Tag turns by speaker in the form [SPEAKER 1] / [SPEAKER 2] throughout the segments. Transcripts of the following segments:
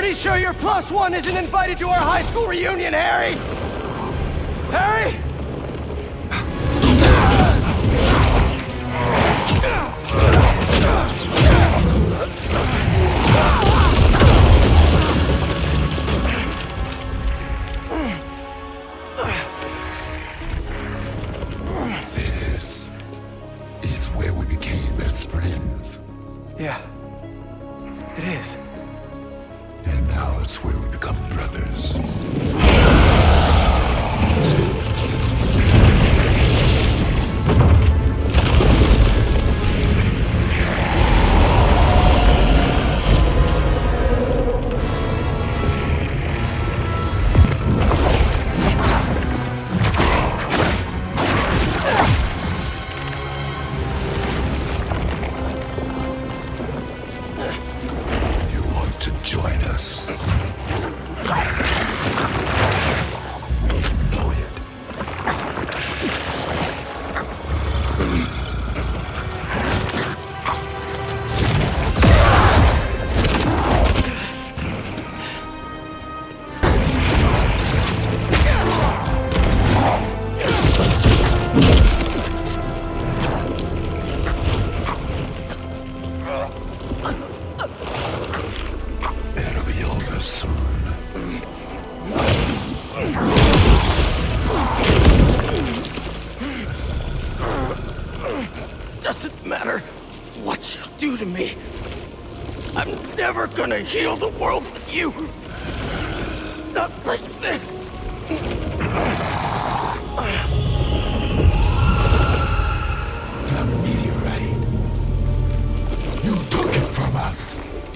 [SPEAKER 1] Pretty sure your +1 isn't invited to our high school reunion, Harry! Harry!
[SPEAKER 2] This is where we became best friends.
[SPEAKER 1] Yeah, it is.
[SPEAKER 2] And now it's where we become brothers.
[SPEAKER 1] Doesn't matter what you do to me. I'm never gonna heal the world with you. Not like this.
[SPEAKER 2] The meteorite. You took it from us.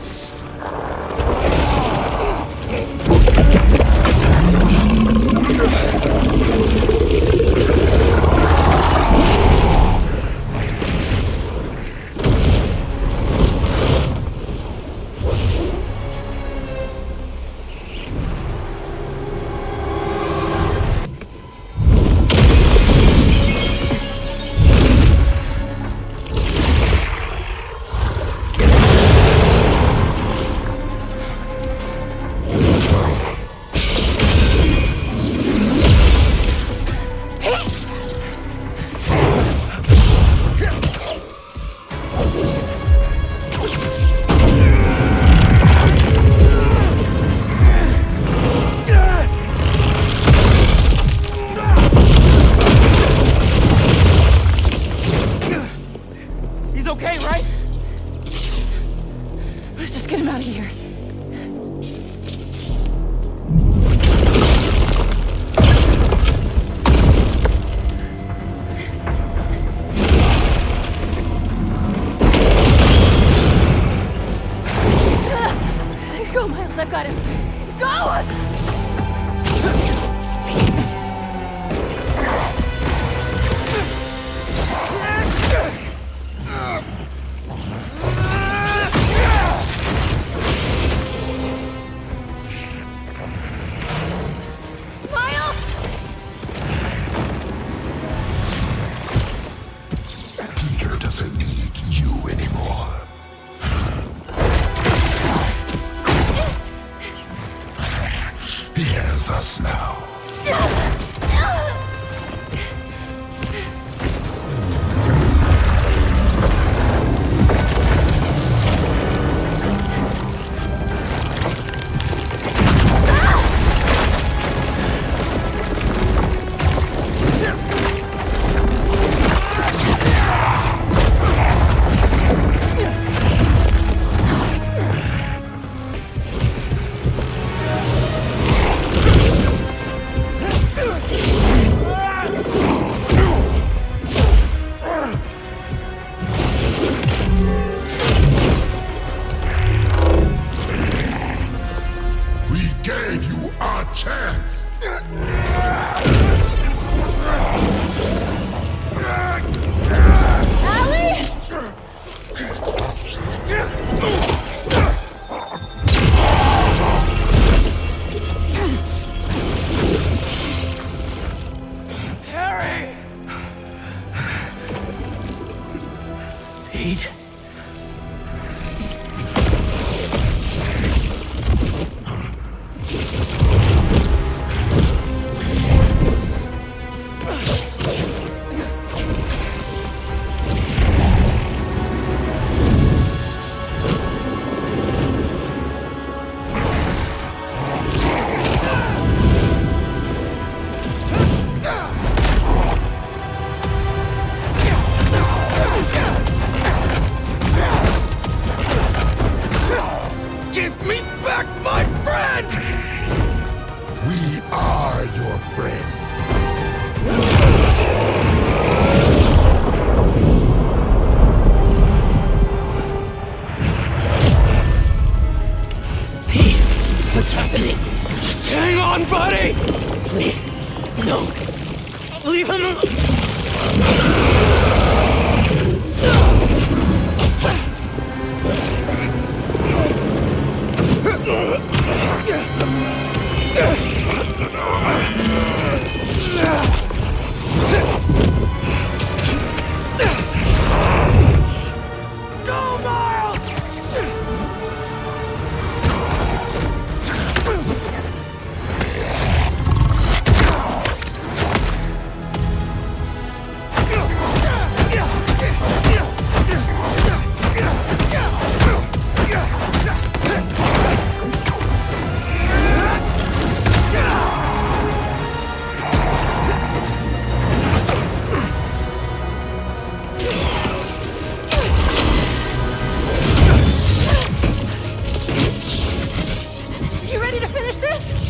[SPEAKER 3] I've got him. Go!
[SPEAKER 2] Peter doesn't need you anymore. He has us now.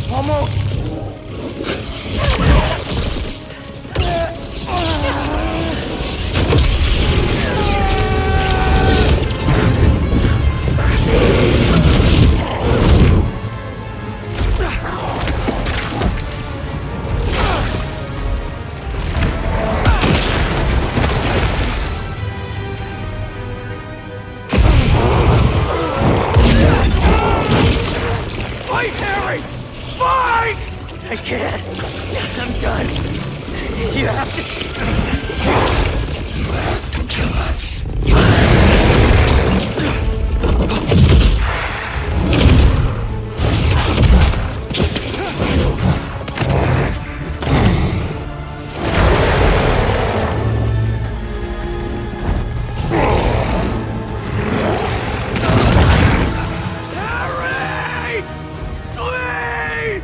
[SPEAKER 1] Almost. Fight, Harry! Fight! I can't. I'm done. You have to...
[SPEAKER 2] You have to kill us.
[SPEAKER 1] Harry! Please!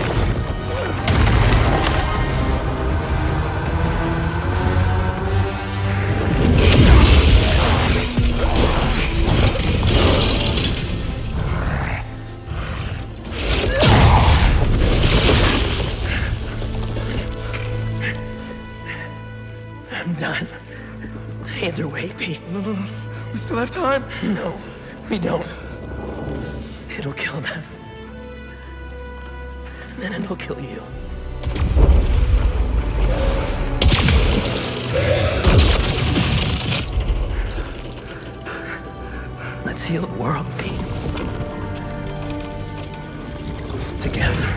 [SPEAKER 1] I'm done. Either way, Pete. We still have time? No, we don't. It'll kill them. And then it'll kill you. Let's heal the world, Pete. Together.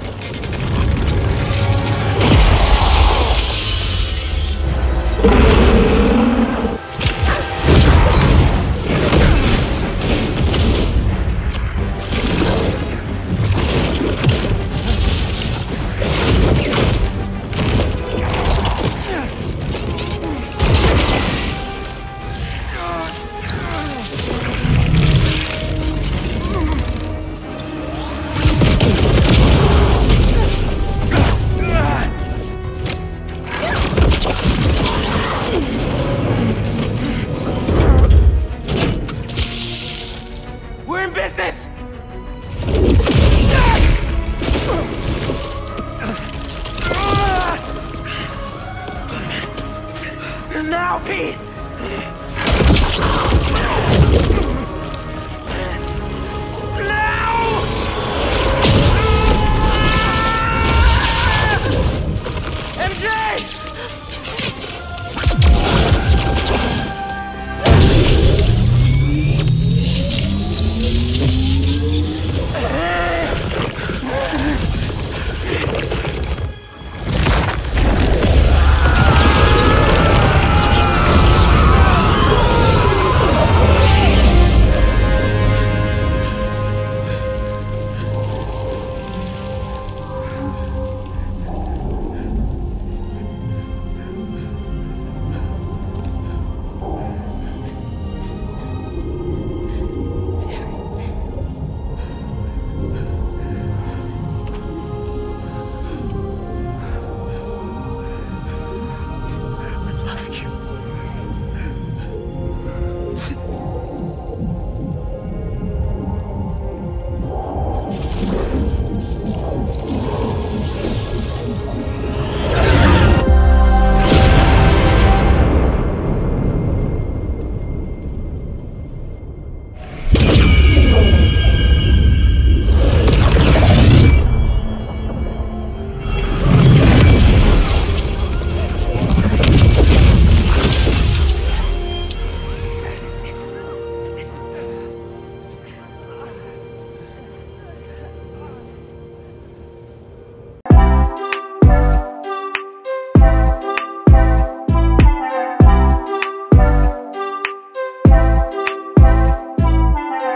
[SPEAKER 1] We're in business! Now, Pete!